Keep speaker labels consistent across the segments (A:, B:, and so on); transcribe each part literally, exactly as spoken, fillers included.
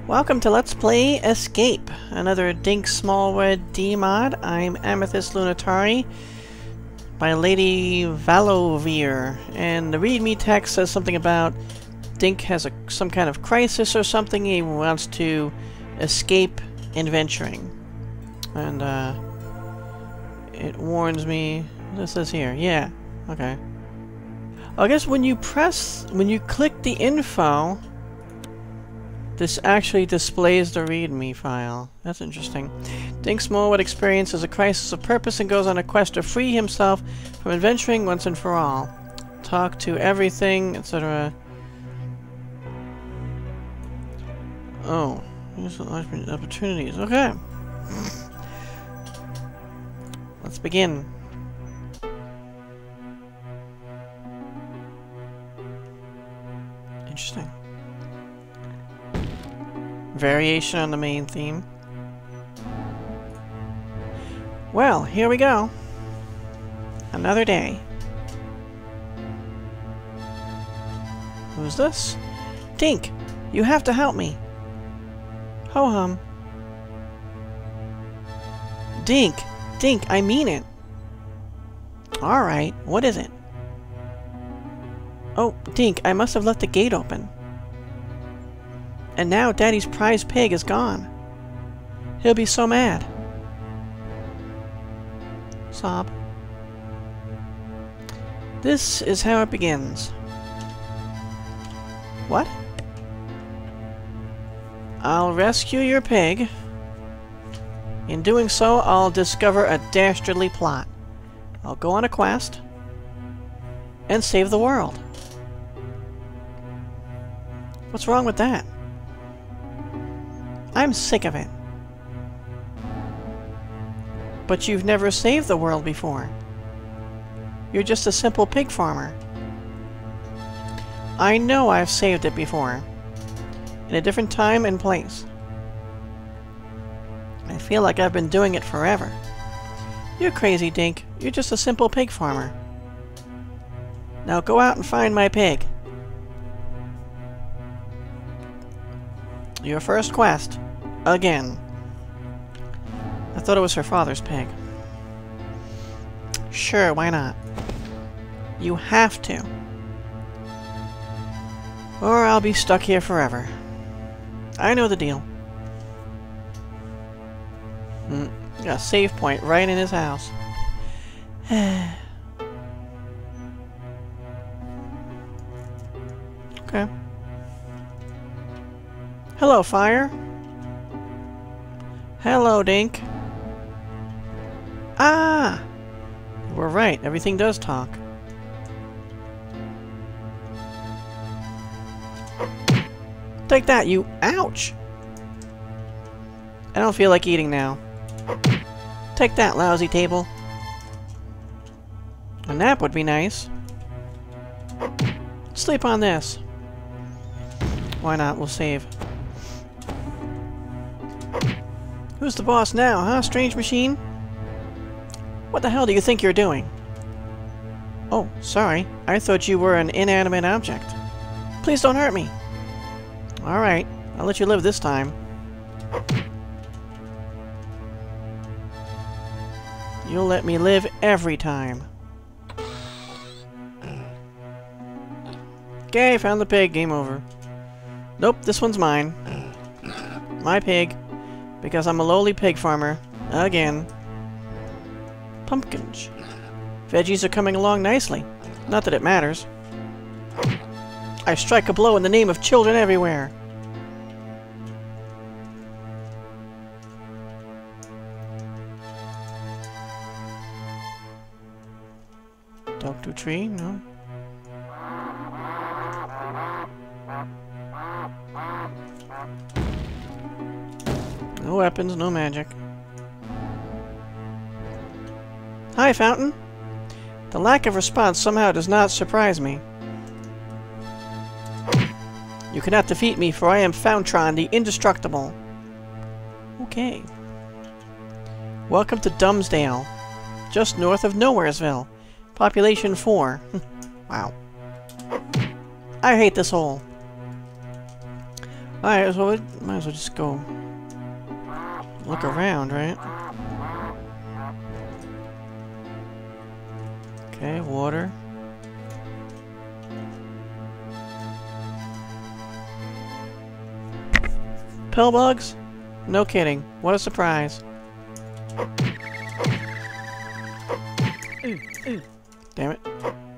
A: Welcome to Let's Play Escape, another Dink Smallwood D-mod. I'm Amethyst Lunatari by Lady Valovir, and the readme text says something about Dink has a, some kind of crisis or something. He wants to escape adventuring. And, uh, it warns me... This says here. Yeah. Okay. I guess when you press... When you click the info... This actually displays the readme file. That's interesting. Dink Smallwood experiences a crisis of purpose and goes on a quest to free himself from adventuring once and for all. Talk to everything, et cetera. Oh, here's some opportunities. Okay. Let's begin. Interesting. Variation on the main theme. Well, here we go. Another day. Who's this? Dink, you have to help me. Ho-hum. Dink, Dink, I mean it. Alright, what is it? Oh, Dink, I must have left the gate open. And now Daddy's prize pig is gone. He'll be so mad. Sob. This is how it begins. What? I'll rescue your pig. In doing so, I'll discover a dastardly plot. I'll go on a quest and save the world. What's wrong with that? I'm sick of it. But you've never saved the world before. You're just a simple pig farmer. I know I've saved it before. In a different time and place. I feel like I've been doing it forever. You're crazy, Dink. You're just a simple pig farmer. Now go out and find my pig. Your first quest. Again. I thought it was her father's pig. Sure, why not? You have to. Or I'll be stuck here forever. I know the deal. Mm, got a save point right in his house. Okay. Hello, fire. Hello, Dink. Ah! We're right. Everything does talk. Take that, you... Ouch! I don't feel like eating now. Take that, lousy table. A nap would be nice. Sleep on this. Why not? We'll save. Who's the boss now, huh, strange machine? What the hell do you think you're doing? Oh, sorry. I thought you were an inanimate object. Please don't hurt me. Alright, I'll let you live this time. You'll let me live every time. Okay, found the pig. Game over. Nope, this one's mine. My pig. Because I'm a lowly pig farmer. Again. Pumpkins. Veggies are coming along nicely. Not that it matters. I strike a blow in the name of children everywhere. Talk to a tree? No. No weapons, no magic. Hi, Fountain. The lack of response somehow does not surprise me. You cannot defeat me, for I am Fountron, the Indestructible. Okay. Welcome to Dumbsdale, just north of Nowheresville. Population four. Wow. I hate this hole. Alright, so we might as well just go look around, right? Okay, water. Pill bugs? No kidding. What a surprise. Damn it.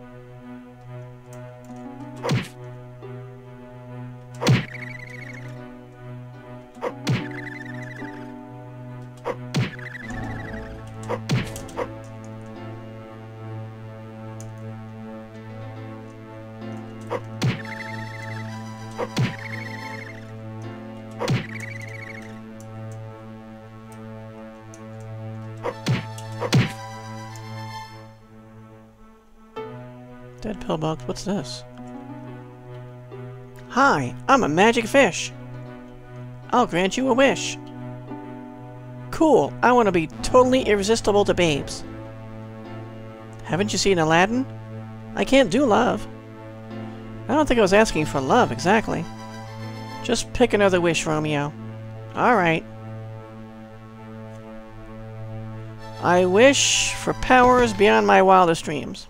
A: Dead pillbugs, what's this? Hi, I'm a magic fish. I'll grant you a wish. Cool, I want to be totally irresistible to babes. Haven't you seen Aladdin? I can't do love. I don't think I was asking for love, exactly. Just pick another wish, Romeo. Alright. I wish for powers beyond my wildest dreams.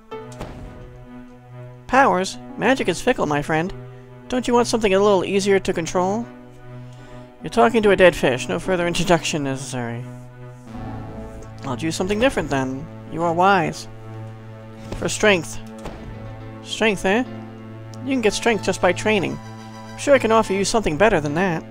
A: Powers? Magic is fickle, my friend. Don't you want something a little easier to control? You're talking to a dead fish. No further introduction necessary. I'll do something different, then. You are wise. For strength. Strength, eh? You can get strength just by training. I'm sure I can offer you something better than that.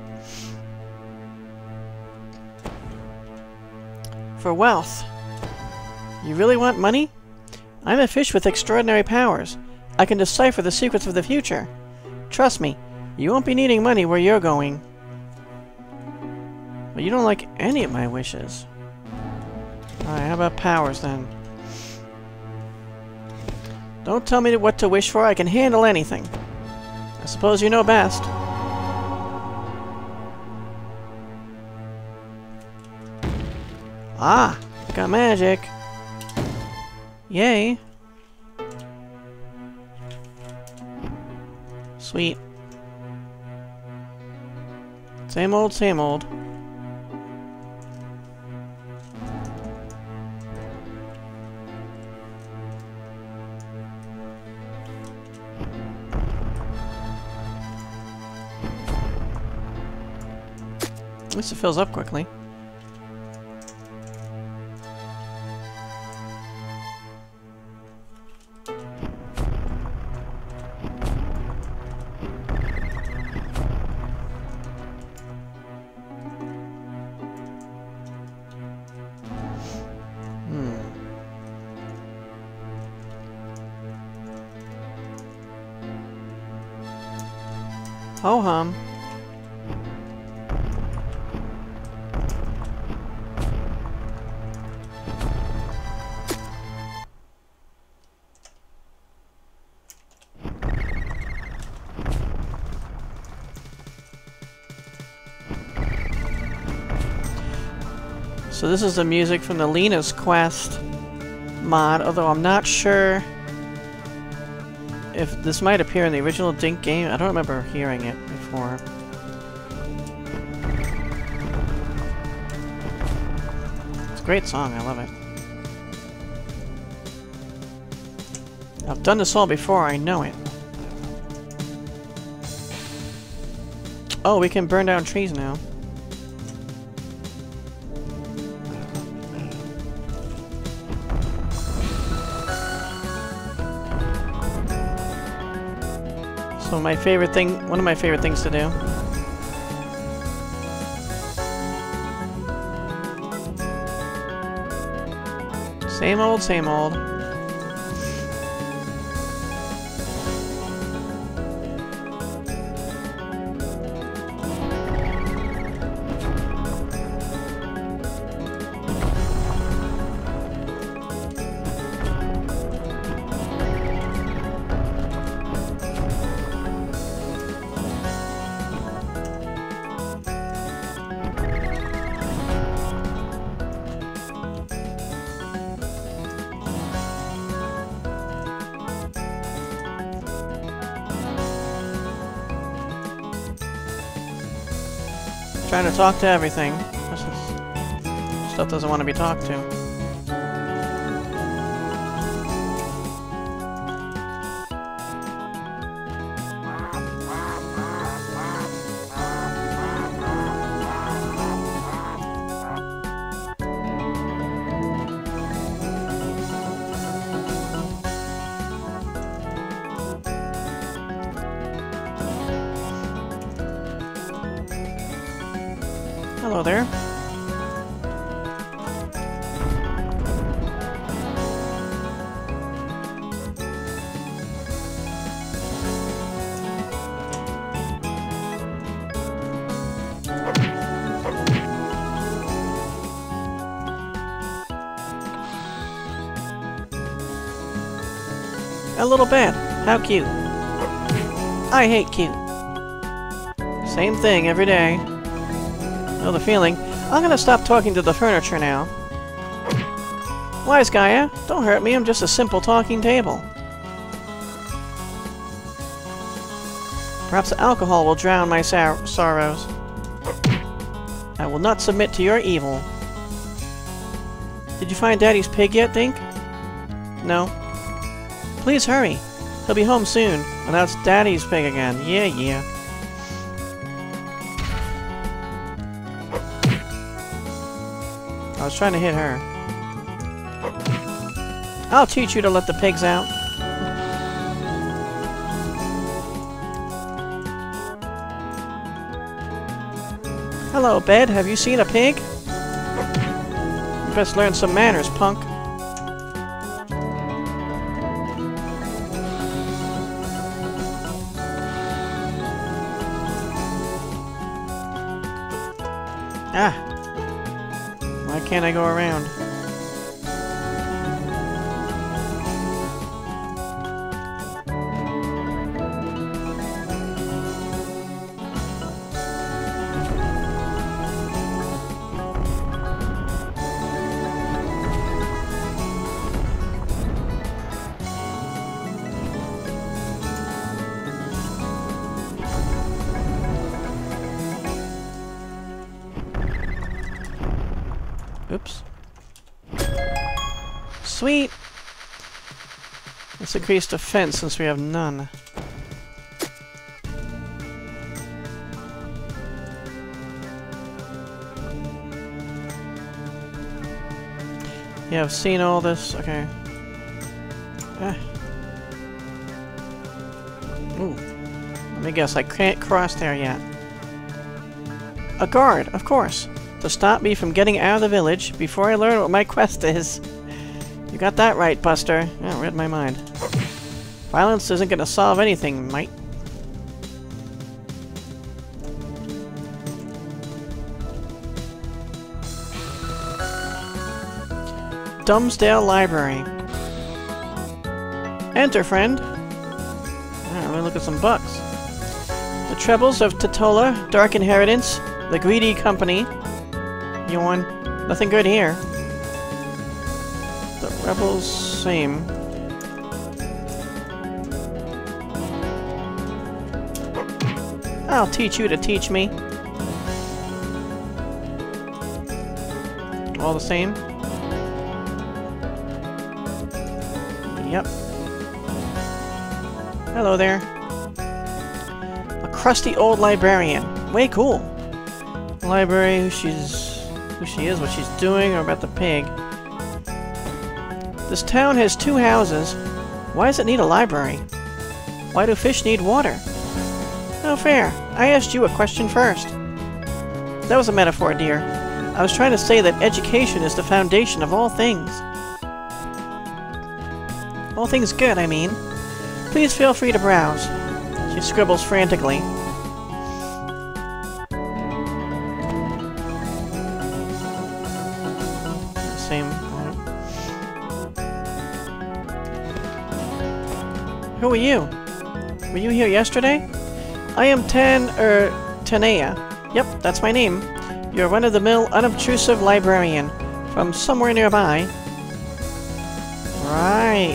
A: For wealth. You really want money? I'm a fish with extraordinary powers. I can decipher the secrets of the future. Trust me, you won't be needing money where you're going. But you don't like any of my wishes. Alright, how about powers then? Don't tell me what to wish for, I can handle anything. I suppose you know best. Ah! Got magic! Yay! Sweet. Same old, same old. At least it fills up quickly. Ho hum. So this is the music from the Lena's Quest mod, although I'm not sure if this might appear in the original Dink game. I don't remember hearing it before. It's a great song, I love it. I've done this all before, I know it. Oh, we can burn down trees now. So my favorite thing, one of my favorite things to do. Same old, same old. Trying to talk to everything. Stuff doesn't want to be talked to. Hello there. A little bit. How cute. I hate cute. Same thing every day. Know the feeling. I'm gonna stop talking to the furniture now. Wise Gaia, don't hurt me, I'm just a simple talking table. Perhaps alcohol will drown my sor sorrows. I will not submit to your evil. Did you find Daddy's pig yet, Dink? No. Please hurry. He'll be home soon. And that's Daddy's pig again. Yeah, yeah. I was trying to hit her. I'll teach you to let the pigs out. Hello, Bed. Have you seen a pig? You best learn some manners, punk. Ah. Why can't I go around? Oops. Sweet! Let's increase defense since we have none. Yeah, I've seen all this. Okay. Ah. Ooh. Let me guess, I can't cross there yet. A guard, of course. To stop me from getting out of the village before I learn what my quest is. You got that right, Buster. Oh, read my mind. Violence isn't gonna solve anything, mate. Dumbsdale Library. Enter, friend. Oh, let me look at some books. The Trebles of Tatola, Dark Inheritance, The Greedy Company. Yawn. Nothing good here. The Rebels, same. I'll teach you to teach me. All the same? Yep. Hello there. A crusty old librarian. Way cool. Library, who she's... who she is, what she's doing, or about the pig. This town has two houses. Why does it need a library? Why do fish need water? No fair. I asked you a question first. That was a metaphor, dear. I was trying to say that education is the foundation of all things. All things good, I mean. Please feel free to browse. She scribbles frantically. Same. Who are you? Were you here yesterday? I am Tan, er, Tanea. Yep, that's my name. You're run-of-the-mill, unobtrusive librarian from somewhere nearby. Right.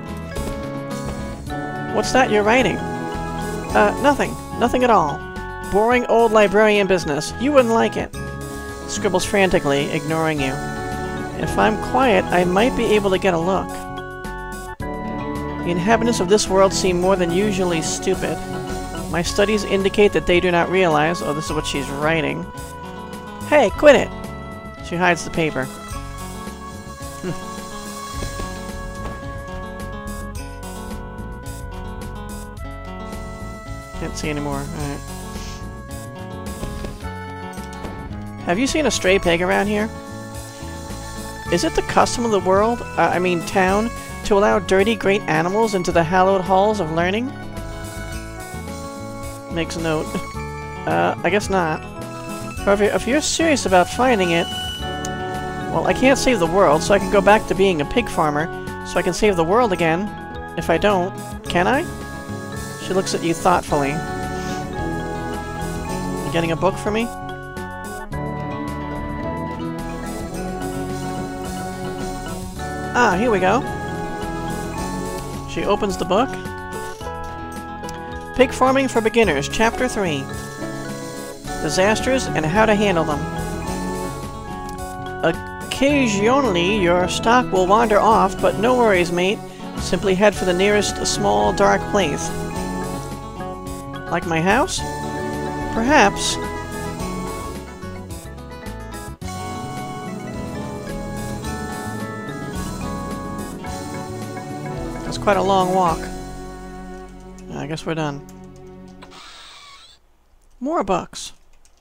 A: What's that you're writing? Uh, nothing. Nothing at all. boring old librarian business. You wouldn't like it. Scribbles frantically, ignoring you. If I'm quiet, I might be able to get a look. The inhabitants of this world seem more than usually stupid. My studies indicate that they do not realize— oh, this is what she's writing. Hey, quit it! She hides the paper. Hm. Can't see anymore. Alright. Have you seen a stray pig around here? Is it the custom of the world, uh, I mean town, to allow dirty great animals into the hallowed halls of learning? Makes a note. uh, I guess not. However, if you're serious about finding it, well, I can't save the world, so I can go back to being a pig farmer, so I can save the world again. If I don't, can I? She looks at you thoughtfully. You getting a book for me? Ah, here we go. She opens the book. Pig Farming for Beginners, Chapter three. Disasters and how to handle them. Occasionally, your stock will wander off, but no worries, mate. Simply head for the nearest small, dark place. Like my house? Perhaps. That's quite a long walk. I guess we're done. More books.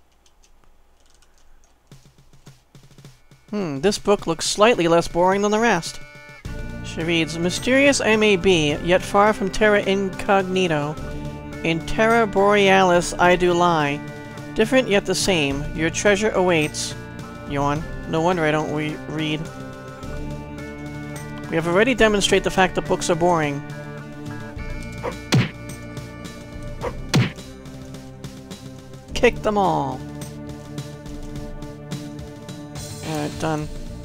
A: Hmm, this book looks slightly less boring than the rest. She reads, Mysterious I may be, yet far from terra incognito. In terra borealis I do lie. Different yet the same. Your treasure awaits. Yawn. No wonder I don't re read. We have already demonstrated the fact that books are boring. Kick them all. Alright, done.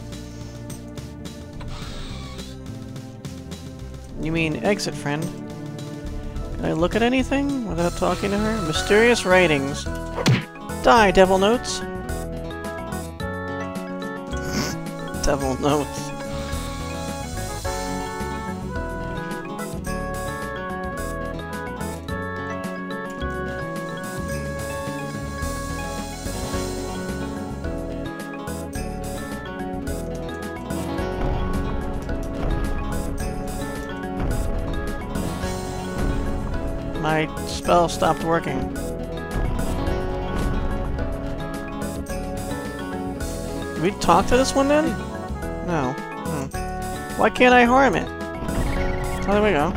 A: You mean exit, friend? Can I look at anything without talking to her? Mysterious writings. Die, devil notes. Devil notes. My spell stopped working. Did we talk to this one then? No. Hmm. Why can't I harm it? Oh, there we go.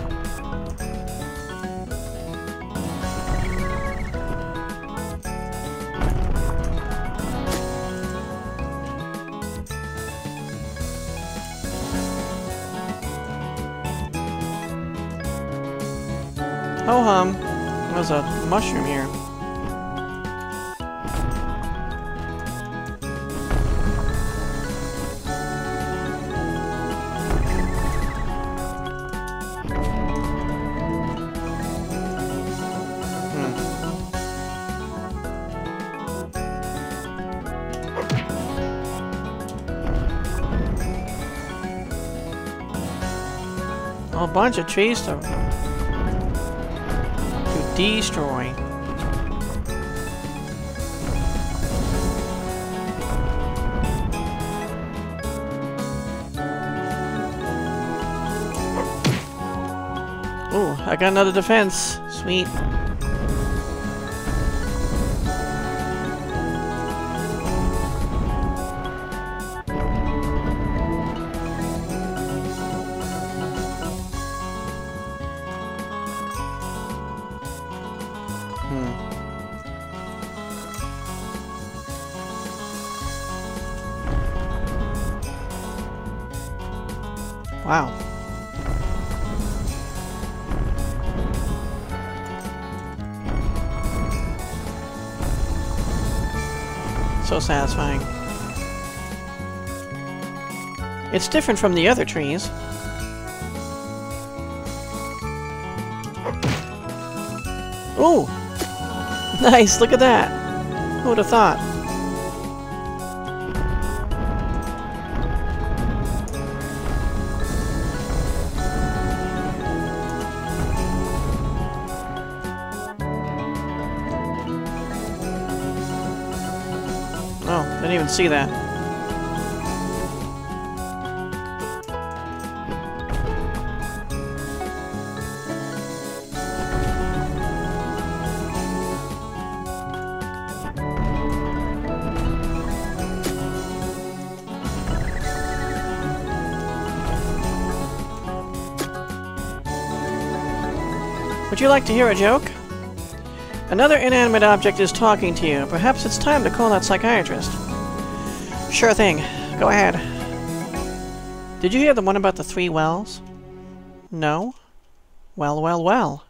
A: Ho hum. There's a mushroom here. Hmm. A bunch of trees to destroy. Ooh, I got another defense. Sweet. Wow. So satisfying. It's different from the other trees. Ooh! Nice, look at that! Who would have thought? Oh, didn't even see that. Would you like to hear a joke? Another inanimate object is talking to you. Perhaps it's time to call that psychiatrist. Sure thing. Go ahead. Did you hear the one about the three wells? No? Well, well, well.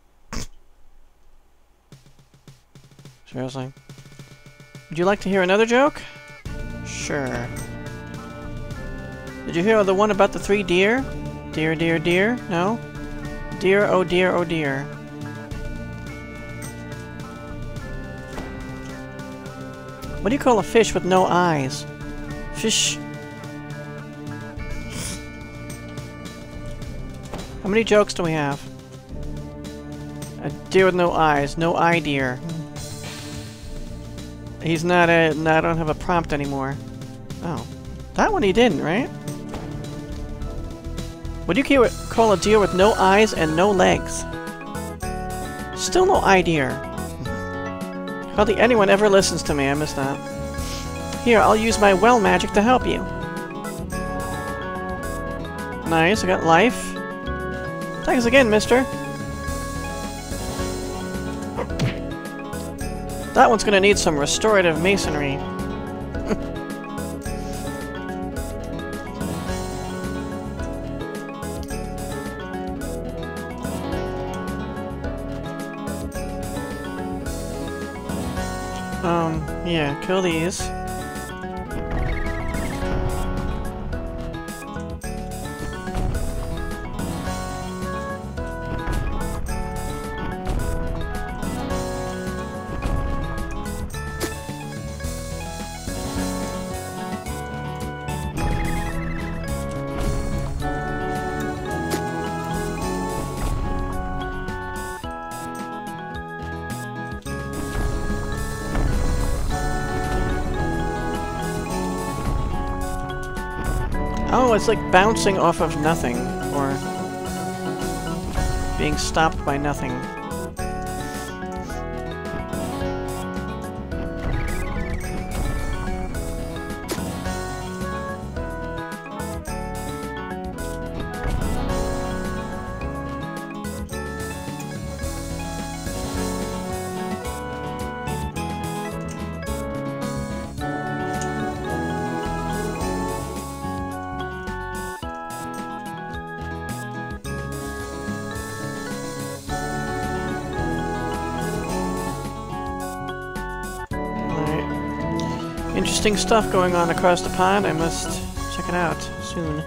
A: Seriously? Would you like to hear another joke? Sure. Did you hear the one about the three deer? Deer, deer, deer? No? Dear, oh dear, oh dear. What do you call a fish with no eyes? Fish. How many jokes do we have? A deer with no eyes. No eye deer. He's not a... No, I don't have a prompt anymore. Oh. That one he didn't, right? What do you call a deer with no eyes and no legs? Still no eye deer. Hardly anyone ever listens to me, I missed that. Here, I'll use my well magic to help you. Nice, I got life. Thanks again, mister. That one's gonna need some restorative masonry. Um, yeah, kill these. Oh, it's like bouncing off of nothing, or being stopped by nothing. Interesting stuff going on across the pond. I must check it out soon.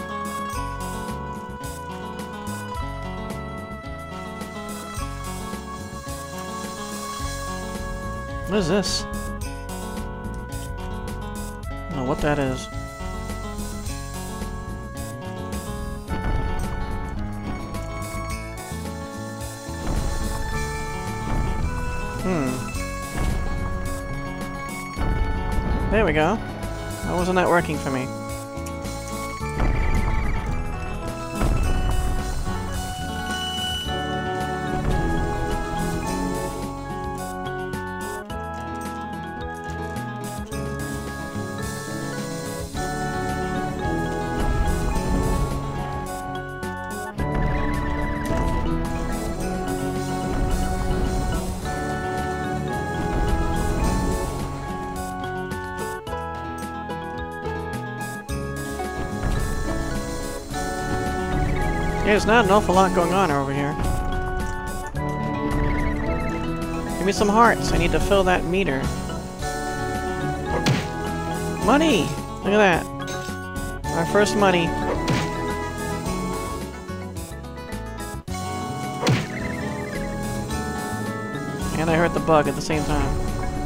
A: What is this? I don't know what that is. Hmm. There we go. Why wasn't that working for me? Yeah, there's not an awful lot going on over here. Give me some hearts. I need to fill that meter. Money! Look at that. Our first money. And I heard the bug at the same time.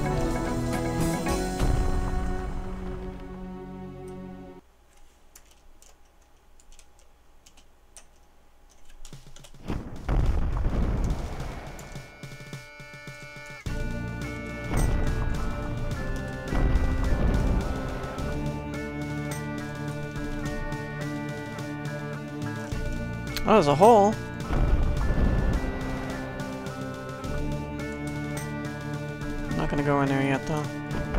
A: Oh, there's a hole. I'm not gonna go in there yet, though.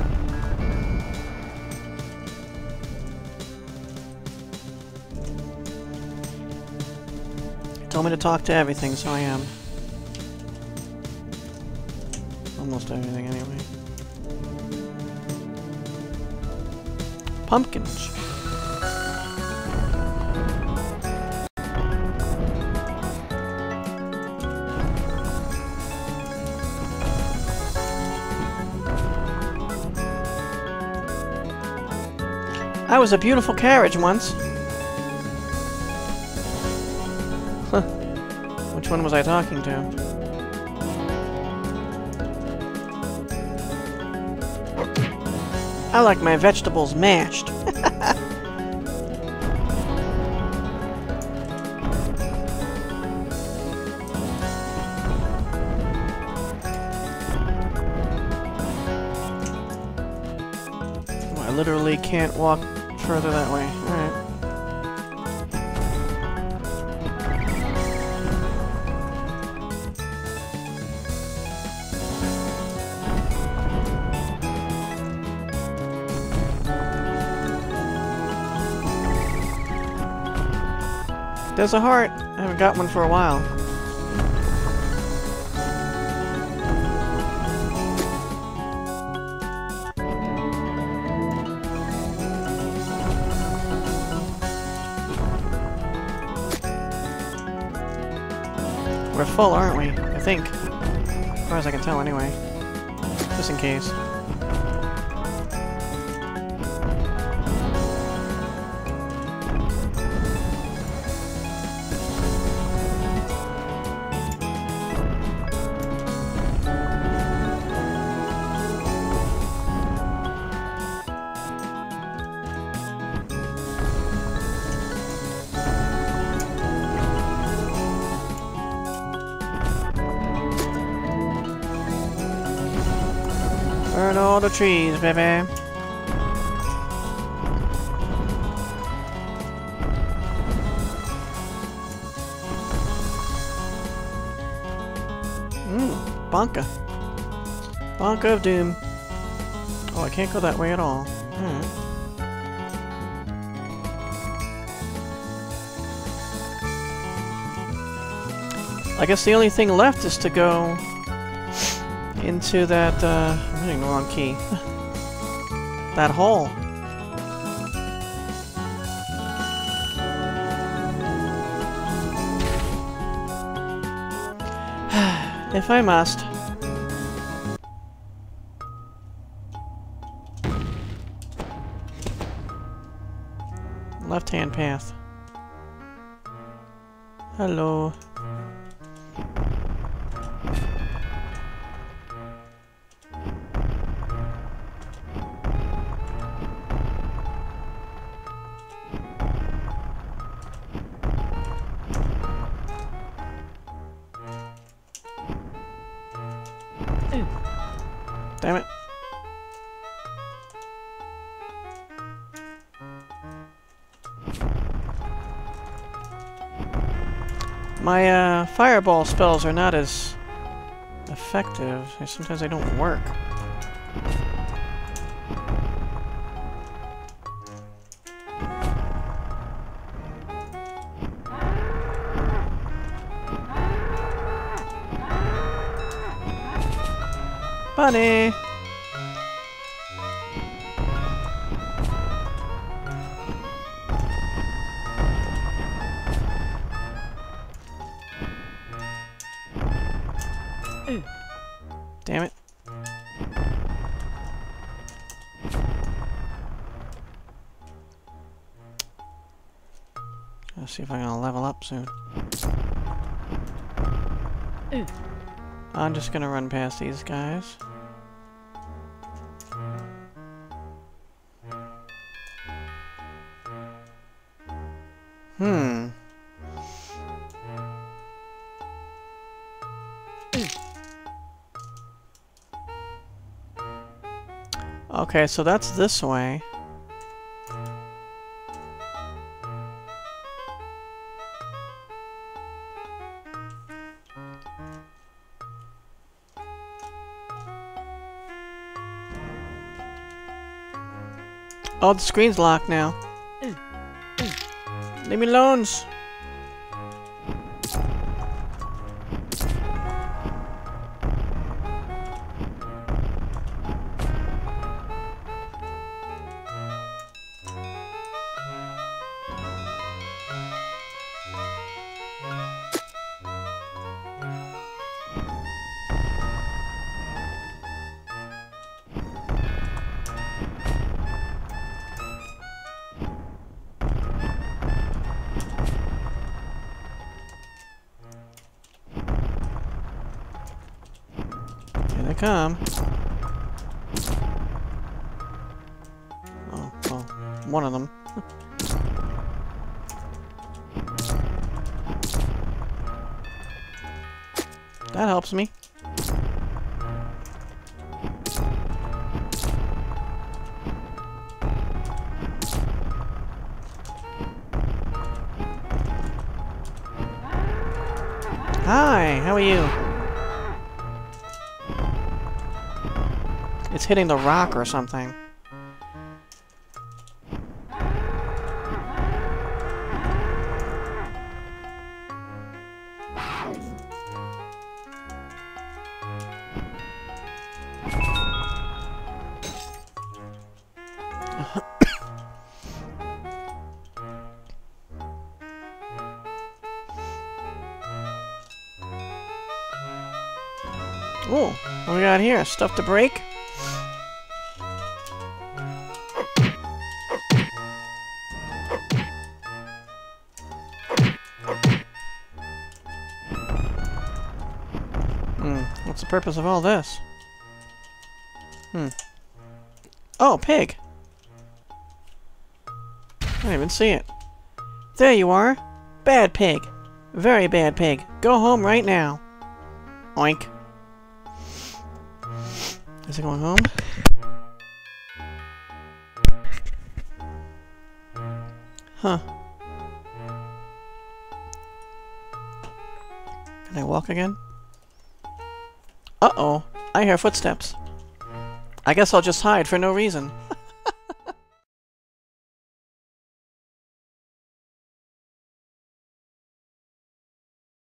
A: Told me to talk to everything, so I am. Almost everything, anyway. Pumpkins. I was a beautiful carriage once. Huh. Which one was I talking to? I like my vegetables mashed. I literally can't walk further that way. Alright. There's a heart. I haven't got one for a while. We're full, aren't we? I think. As far as I can tell, anyway. Just in case. Burn all the trees, baby. Mmm, Bonka. Bonka of Doom. Oh, I can't go that way at all. Hmm. I guess the only thing left is to go into that, uh, I'm hitting the wrong key. That hole. If I must. Left-hand path. Hello. Damn it. My uh, fireball spells are not as effective. Sometimes they don't work. Bunny! Damn it. Let's see if I'm gonna level up soon. I'm just gonna run past these guys. Hmm. Okay, so that's this way. Oh, the screen's locked now. Leave me alone. Here they come. Oh, well, one of them. That helps me. Hi, how are you? It's hitting the rock or something. Oh, what we got here? Stuff to break? Hmm, what's the purpose of all this? Hmm. Oh, pig! I didn't even see it. There you are! Bad pig! Very bad pig! Go home right now! Oink. Is it going home? Huh. Can I walk again? Uh-oh. I hear footsteps. I guess I'll just hide for no reason.